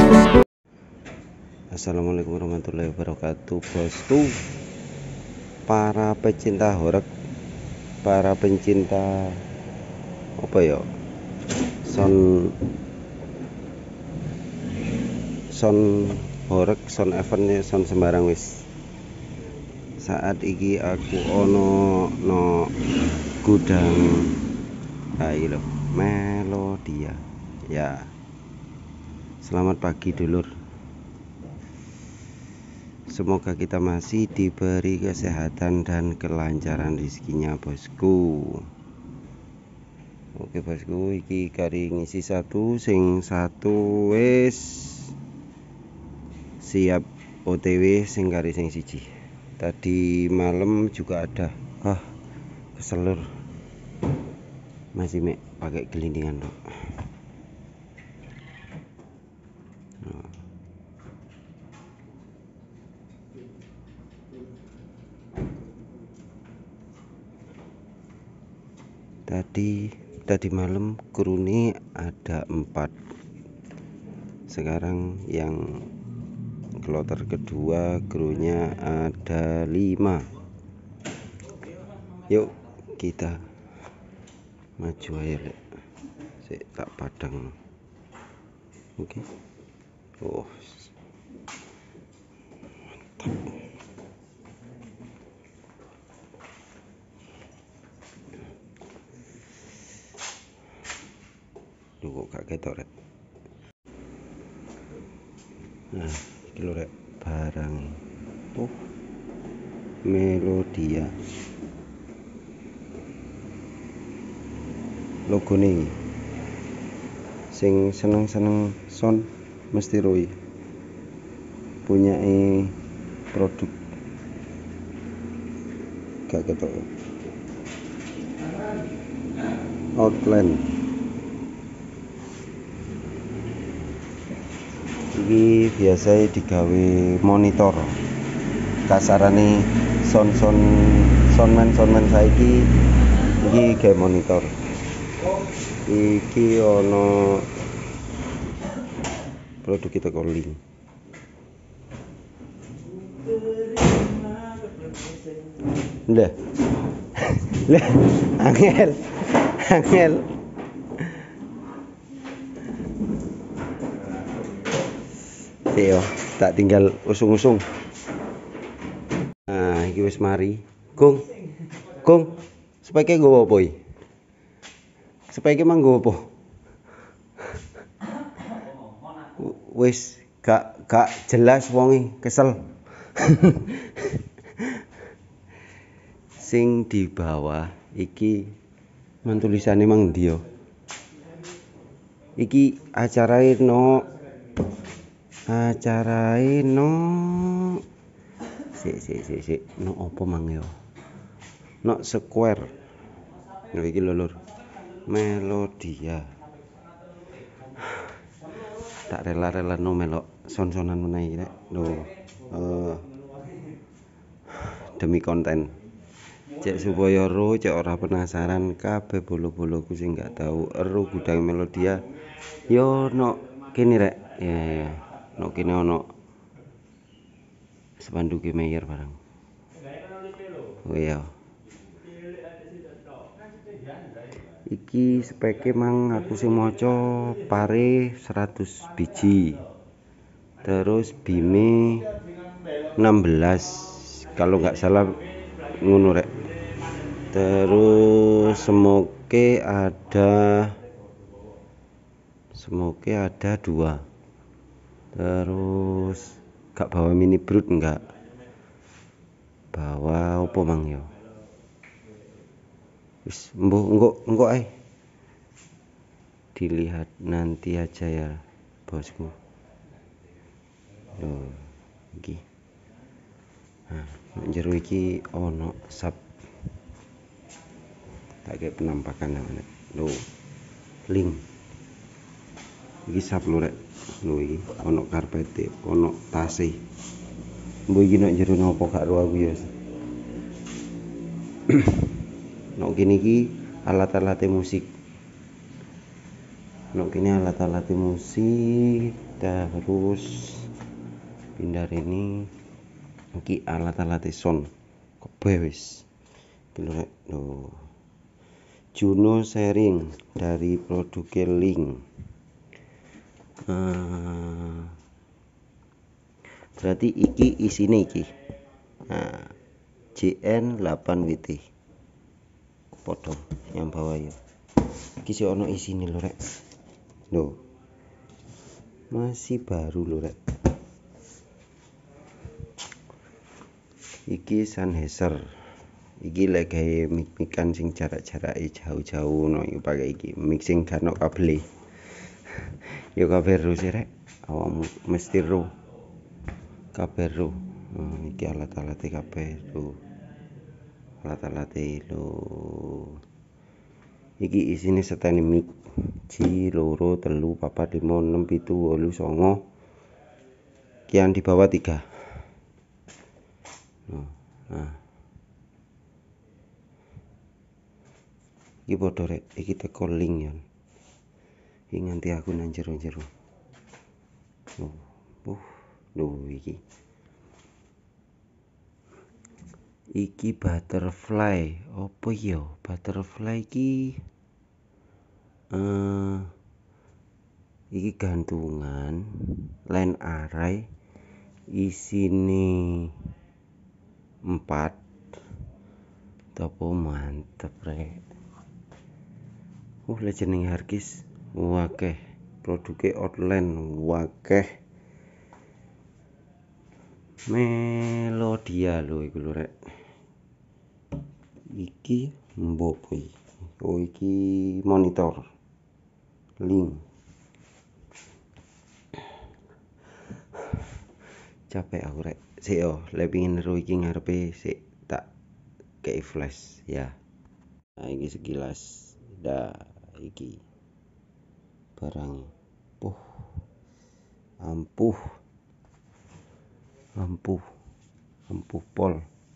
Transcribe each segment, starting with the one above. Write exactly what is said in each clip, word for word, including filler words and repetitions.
Assalamualaikum warahmatullahi wabarakatuh, bosku. Para pecinta horeg, para pencinta apa ya, sound sound horeg, sound eventnya, sound sembarang wis. Saat iki aku ono no gudang ayo lho, Melodia ya. Selamat pagi dulur. Semoga kita masih diberi kesehatan dan kelancaran rezekinya, bosku. Oke bosku, iki kari ngisi satu, sing satu wis siap O T W, sing kari sing siji. Tadi malam juga ada. Ah, keselur. Masih mek pakai gelindingan, Dok. Nah. Tadi tadi malam krune ada empat. Sekarang yang kloter kedua krunya ada lima. Yuk kita maju aja, Lek. Sik tak padang. Oke. Oh. Mantap. Duh, kok gak ketok, Rek. Nah, iki lho, Rek, barang. Oh. Melodia. Logo nih. Sing seneng-seneng sound mesti roi. Punya e produk. Gak ketok. Outland. Iki biasa digawe monitor. Kasarane sound-sound soundman soundman saiki iki gawe monitor. Iki ono produk kita calling. Ndah. Lah, angel. Angel. Yo, tak tinggal usung-usung. Nah, iki wis mari. Kung. Kung, sebaiknya nggowo apa iki? Sebaiknya mang nggowo apa? Wis gak gak jelas wonge, kesel. Sing di bawah iki men tulisane mang ndi yo? Iki acarae no acarae no sik sik sik sik no apa mang yo? No Square. Lho iki lho lur. Melodia. Tak rela-rela no melok son-sonan meneh iki, Rek. Lho. Uh, demi konten. Cek supaya ro, cek ora penasaran kabeh bolo-boloku sing gak tahu ero gudang Melodia. Yo no kene, Rek. Ya ya. No kene ono spanduke Mayer barang. Oh iya. Iki speke mang aku sing maca pare seratus biji. Terus bime enam belas kalau nggak salah ngono, Rek. Terus semoke ada semoke ada dua. Terus gak bawa mini brut enggak. Bawa opo mang yo? Wis mbuh engko engko ae. Dilihat nanti aja ya, bosku. Loh, iki. Nah, njero iki ono sub. Tak kayak penampakan namanya. Loh. Link. Iki sub lho, Rek. Lho iki ono karpete, ono tase. Mbok iki nek njero napa gak ro aku ya. Nek kene iki alat-alat musik. Nek kene alat-alat musik Terus pindah ini iki alat-alat sound kabeh wis iki lho rek. Loh, Juno sharing dari produk Link. Uh, berarti iki isine iki. Nah, J N delapan W T. Podo yang bawah ya. Iki sih ono isine lho rek. Loh. Masih baru lho rek. Iki Sennheiser. Iki lek gawe mik-mikan sing jarak-jarake jauh-jauh no iki pakai iki. Mixing gak ono kabel. Yo kabeh ro sih rek. Awakmu mesti ro. Kabeh ro. Hmm, iki alat-alate kabeh ro. Alat-alate lho. Iki isine setene mic. Ji loro telu papat lima enam pitu wolu songo. Kian di bawah tiga. Nah. Iki podo rek, iki teko Link ya. Iki nganti aku nang jero-jero. Oh, uh, lho iki. Iki butterfly. Apa ya? Butterfly iki uh, iki gantungan line array isine empat. Topo mantep rek. Uh le jeneng Harkis wakeh, produke outline wakeh. Melodia lho iku lho rek. Iki mbok iki. Oh iki monitor Link. Capek aku rek. Sik yo, lek pengin ro iki ngarepe sik tak kei flash ya. Nah iki sekilas. Dah iki barangnya. Puh. Ampuh. Ampuh. Ampuh pol.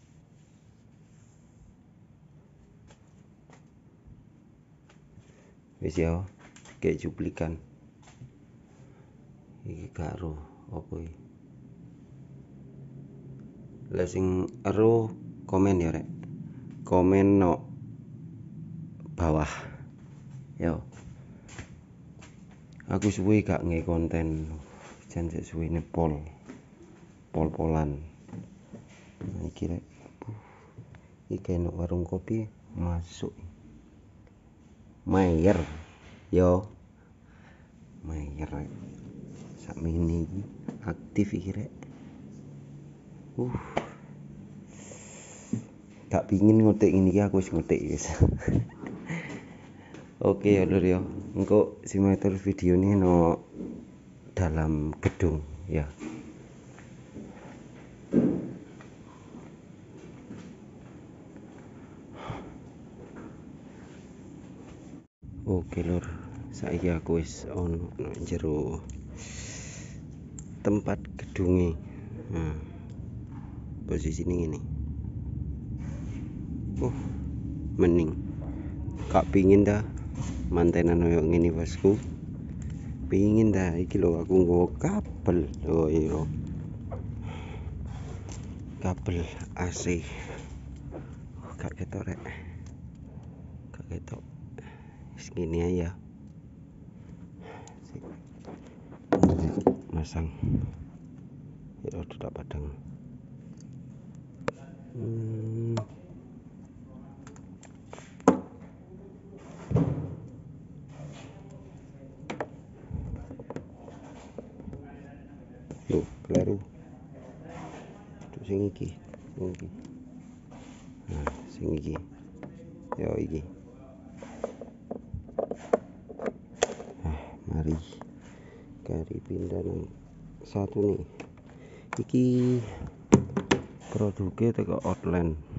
Wis ya, kayak cuplikan. Iki karo opo iki? Lah sing ero komen ya rek. Komen no bawah. Yo. Aku suwe gak nge konten. Jan sik suwene pol. Pol-polan. Nah, iki rek. Iki no warung kopi masuk. Mayer. Yo. Mayer rek. Sak mini iki aktif iki rek. Uh. Gak pingin ngotek ini aku wis ngotek wis. Oke ya lur ya. Engko simak terus video ini no dalam gedung ya. Oke lur, saiki aku wis ono nang jero tempat gedunge. Nah, posisi ini ngene. Uh, mening. Kak pingin dah mantenan koyo ngene bosku. Pingin dah iki lho aku nggo kabel. Oh iya. Kabel A C. Oh, gak ketok rek. Gak ketok. Wis gini aja. Masang. Ya udah padang. Hmm. Loh, keliru. Terus sing iki, sing iki. Nah, sing iki. Yo iki. Ah, mari. Kari pindah nang satu nih. Iki produknya teko outline.